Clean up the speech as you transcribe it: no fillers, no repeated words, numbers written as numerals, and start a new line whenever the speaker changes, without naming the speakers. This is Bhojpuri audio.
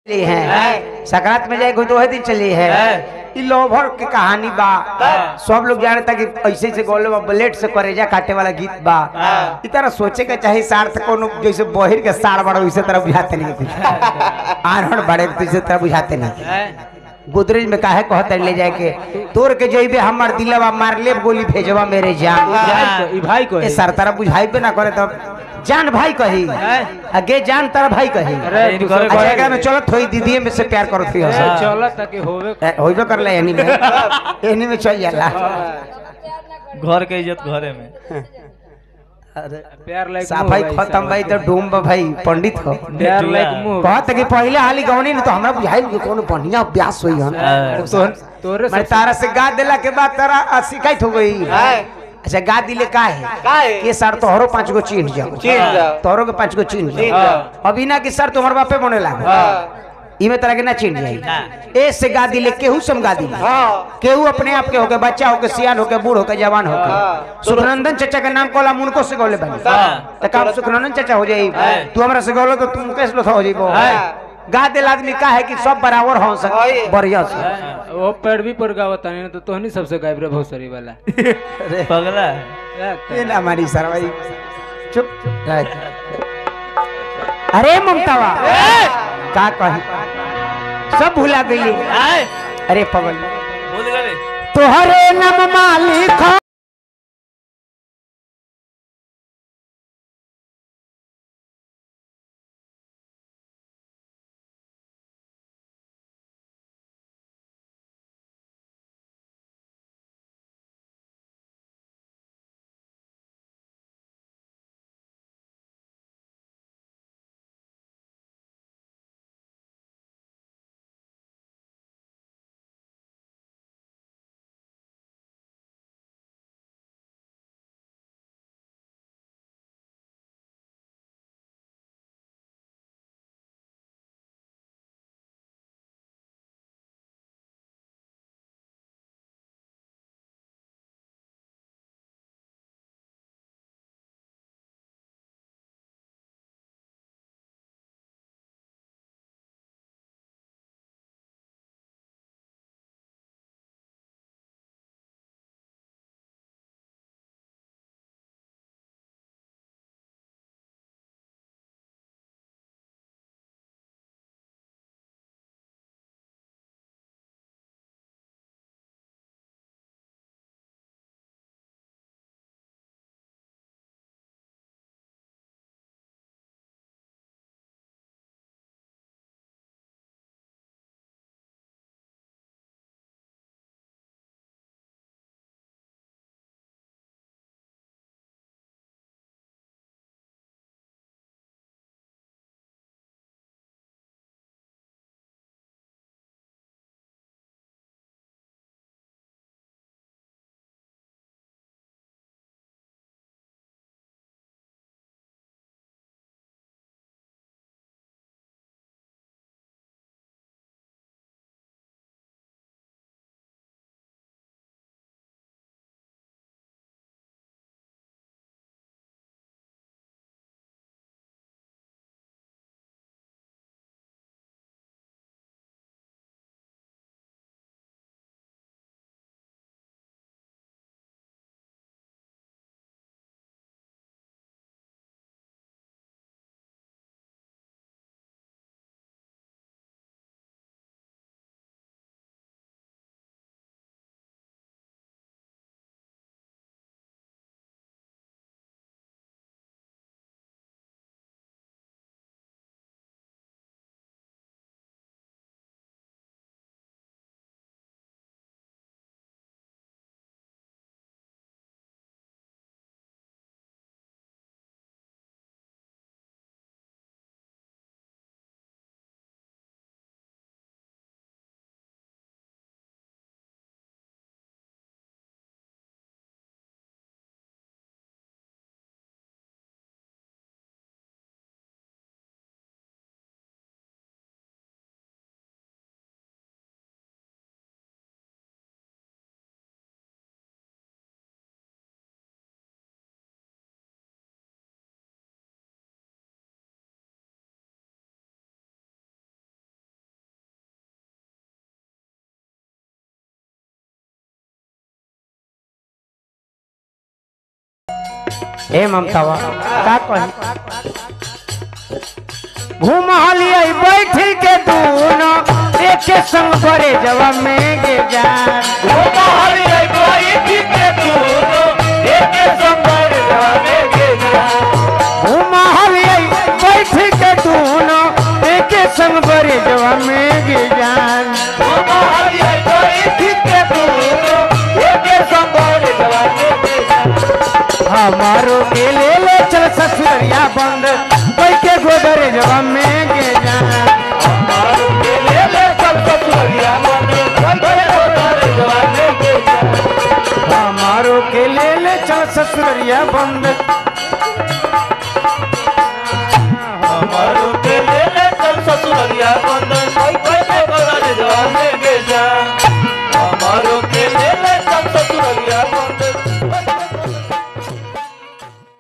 है सकरात में जाए कोई तो दिन चली है लोभर की कहानी बा। सब लोग जानता कि ऐसे से गोले ब्लेड से करेजा काटे वाला गीत बा। इस तरह सोचे के चाहे सार्थ कोनो जैसे बहिर के साड़ बड़ा वैसे तरह बुझाते नहीं कुछ आरहण बड़े वैसे तरह बुझाते नहीं। गोदरेज में काहे कहते ले जाए के तोड़ के जइबे हमर दिलवा मार ले गोली भेजवा मेरे जान।
ई भाई को
ए सर तरह बुझाइबे ना करे तब जान भाई कही अगे जान तारा भाई कही। अच्छा में चलत होई दीदी में से प्यार करत थी
चलत ताकि
होइबे करले एनी में चल जाला
घर के इज्जत घरे में।
अरे
प्यार लाइक
सफाई खत्म भाई तो डूम भाई पंडित हो
प्यार लाइक मुंह
कहत कि पहले हाली गवनी न तो हमरा बुझाई कि कोनो बढ़िया अभ्यास होई हन
तोरे
मैं तारा से गा देला के बाद तारा शिकायत हो गई। अच्छा गा दिले का है के सर तोहरो 5 गो चीन जाओ तोहरो के 5 गो चीन जाओ अभी ना कि सर तुम्हारे बापे बने लागे इमे तरह के ना चीन जाई ए से गा दिले केहू सम गा दिले केहू अपने आप के होके बच्चा होके सियान होके बूढ़ होके जवान होके सुखनंदन चाचा के नाम कोला मुनको से गोले बनी त काम सुखनंदन चाचा हो जाई तू हमरा से गोलो तो तुम कैसे हो जाइबो गा दिल आदमी का है कि सब बराबर हो सक बढ़िया से
वो पेड़ भी पर गावत नहीं तो तोहनी सबसे गायब रे भोसरी वाला
अरे पगला
ये ना हमारी सरवाई चुप अरे ममतावा का कही सब भुला गई। अरे पवन
बोल गए
तोहरे नाम मालिक ए ममतावा का कही घुमलिया बैठ के दूनो एक संग करे जवा में गे जान
घुमलिया बैठ के दूनो एक संग करे जवा में गे जान
घुमलिया बैठ के दूनो एक संग करे जवा में गे जान
घुमलिया बैठ के दूनो एक संग करे जवा में गे जान
हमारो के ले चल ससुरिया बंद कोई के गोदरे जवा में गे जान
हमारो के ले चल ससुरिया बंद कोई के गोदरे जवा में गे जान
हमारो के ले चल ससुरिया बंद